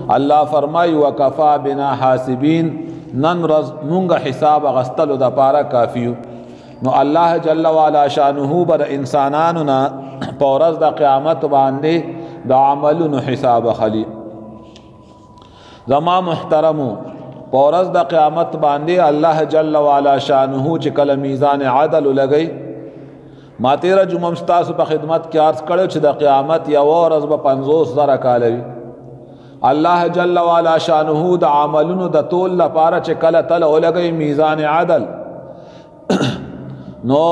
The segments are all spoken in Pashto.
اللہ فرمائی وکفا بنا حاسبین نن رز مونگا حساب غستلو دا پارا کافیو نو اللہ جل وعلا شانہو بر انسانانونا پورز دا قیامت باندے دا عملونو حساب خلی زما محترمو پورز دا قیامت باندے اللہ جل وعلا شانہو چکل میزان عدل لگئی ما تیرا جمعہ ستاسو پا خدمت کی عرض کرو چھ دا قیامت یا ورز با 50,000 کالوی اللہ جل وعلا شانہو دا عملونو دا طول لپارا چکل تلو لگئی میزان عدل نو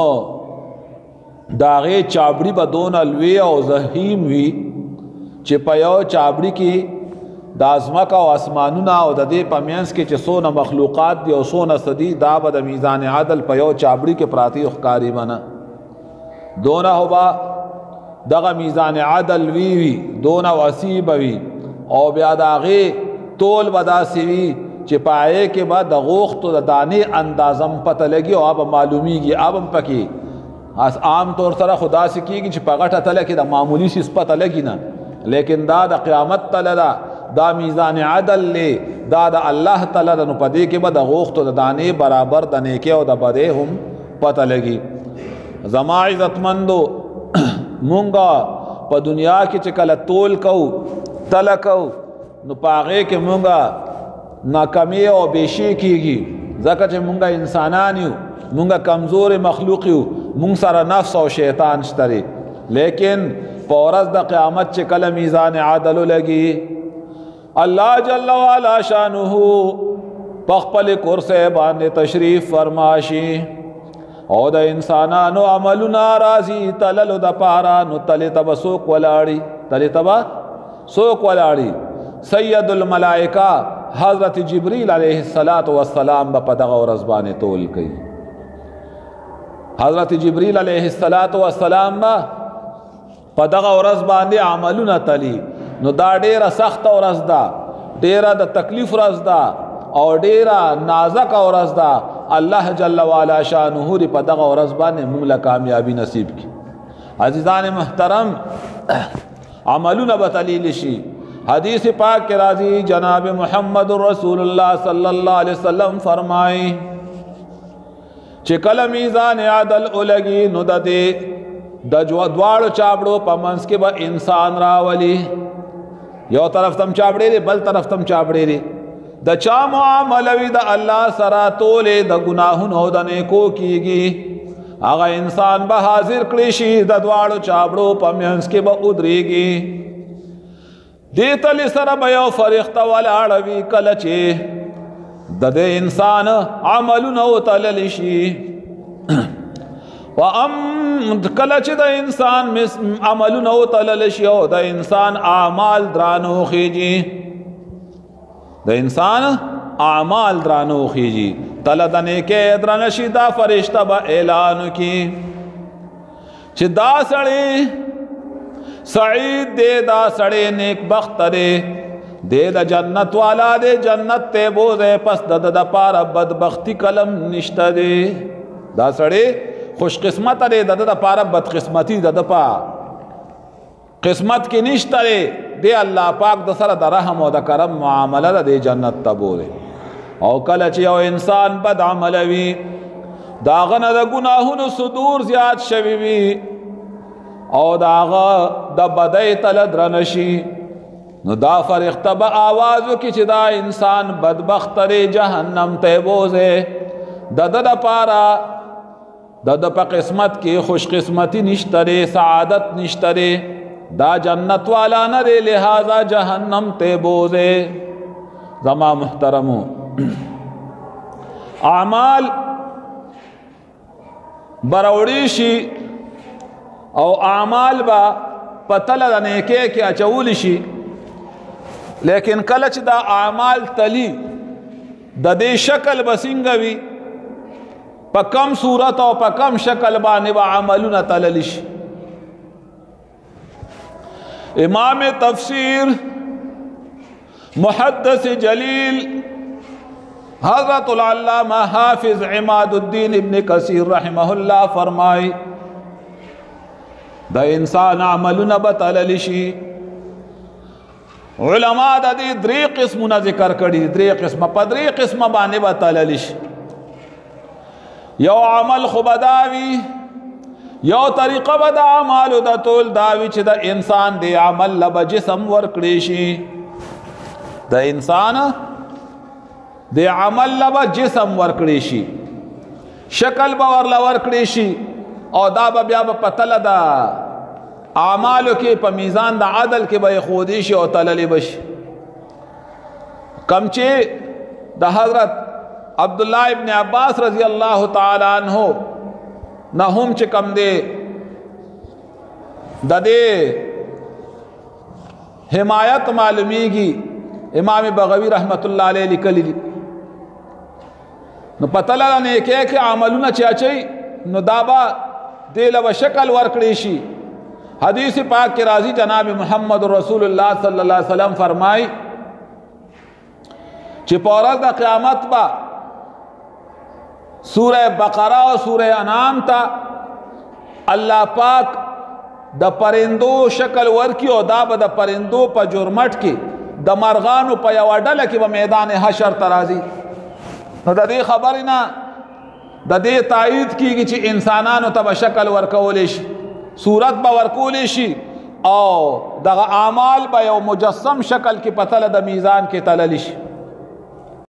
داغے چابڑی با دون الوی او زہیم وی چی پیو چابڑی کی دا ازمکا و اسمانونا او دا دے پمینس کی چی سونا مخلوقات دی او سونا صدی دا با دا میزان عدل پیو چابڑی کے پراتی اخکاری بنا دونا ہو با دغا میزان عدل وی دونا وسیب وی او بیا داغے طول بدا سوی چی پائے کے بعد دا غوخت و دا دانے اندازم پتہ لگی او آب معلومی گی آبم پکی عام طور سره خدا سے کی گی چی پاگٹا تلے کی دا معمولی سی پتہ لگی نا لیکن دا قیامت تلے دا میزان عدل لے دا اللہ تعالی دا نو پدے کے بعد دا غوخت و دا دانے برابر دا نیکے و دا بدے ہم پتہ لگی زما عزت مندو مونگا پا دنیا کی چکل طول کو تلکو نو پاغے کے مونگا ناکمی و بیشی کی گی زکا چھ مونگا انسانانیو مونگا کمزور مخلوقیو مونگ سر نفس و شیطان شتری لیکن پورز دا قیامت چکل میزان عدلو لگی اللہ جل وعلا شانہو پخپل کرسے باندے تشریف فرماشی او دا انسانانو عملو نارازی تللو دا پارا نو تلی تبا سوک ولاڑی تلی تبا سوک ولاڑی سید الملائکہ حضرت جبریل علیہ السلام با پدغ و رزبان تول کئی حضرت جبریل علیہ السلام با پدغ و رزبان دے عملونا تلی نو دا ڈیرا سخت و رزدہ ڈیرا دا تکلیف رزدہ اور ڈیرا نازک و رزدہ اللہ جل وعلا شانہو دی پدغ و رزبان نے مونگلہ کامیابی نصیب کی عزیزان محترم عملونا بتلیل شی حدیث پاک کے راضی جناب محمد رسول اللہ صلی اللہ علیہ وسلم فرمائی چکل میزان عدل اولگی نو دا دے دا دوار چابڑو پا منس کے با انسان راولی یو طرف تم چابڑے دے بل طرف تم چابڑے دے دا چا معاملوی دا اللہ سرا تولے دا گناہن ہو دا نیکو کی گی آغا انسان با حاضر کلیشی دا دوار چابڑو پا منس کے با ادری گی دیتا لی سر بیو فرخت والاڑوی کلچے دا دے انسان عملو نو تللشی کلچ دا انسان عملو نو تللشی او دا انسان اعمال درانو خیجی دا انسان اعمال درانو خیجی تلدنے کے درنشی دا فرشتہ با اعلان کی چھ دا سڑی سعید دے دا سڑے نیک بخت دے دا جنت والا دے جنت تے بوزے پس دا پارا بدبختی کلم نشتہ دے دا سڑے خوش قسمت دے دا پارا بدقسمتی دا پا قسمت کی نشتہ دے اللہ پاک دا سر دا رحم و دا کرم معاملہ دا دے جنت تا بوزے او کلچی او انسان بد عملوی دا غن دا گناہن صدور زیاد شویوی او داغا دا بدای تلد رنشی نو دا فرخت با آوازو کی چی دا انسان بدبخت ری جہنم تے بوزے دا پارا دا پا قسمت کی خوش قسمتی نشترے سعادت نشترے دا جنت والا نرے لہذا جہنم تے بوزے زما محترمو اعمال بروڑیشی او اعمال با پتل دا نیکے کی اچول شی لیکن کلچ دا اعمال تلی دا دے شکل بسنگوی پا کم صورت او پا کم شکل بانی با عملون تللش امام تفسیر محدث جلیل حضرت العلامہ حافظ عماد الدین ابن کثیر رحمہ اللہ فرمائی دا انسان عملون بتللشی علما د دې درې قسمونه ذکر کړي، درې قسمه، په درې قسمه باندې به تللی شي. یو عمل خو به دا وي، یو طریقه به د اعمالو د ټول دا وي چې د انسان د عمل له به جسم ورکړی شي، د انسان د عمل له به جسم ورکړی شي، شکل به ورله ورکړی شي، او دا به بیا به په تله د اعمالو کې په میزان د عدل کې به خودی شي او تللی بشي. کم چې د حضرت عبداللہ ابن عباس رضی اللہ تعالی عنہ نہ هم چې کم دے د دې حمایت معلومیږي، امام بغوی رحمت الله علیه لیکلی دي. نو پته لره نه کې عملونه چې اچي نو دا به دې له شکل ورکړي شي. حدیث پاک کے راضی جناب محمد رسول اللہ صلی اللہ علیہ وسلم فرمائی چې په ورځ د قیامت با سورہ بقرہ و سورہ انعام تا اللہ پاک د پرندو شکل ورکی او دا به د پرندو په جرمټ کې د مرغانو په یو ډله کې به میدان حشر ترازی. نو د دې خبرې نه د دې تایید کیږي چې انسانانو ته به شکل ورکول شي، صورت به ورکول شي، او دغه اعمال به یو مجسم شکل کې په تله د میزان کې تللی شي.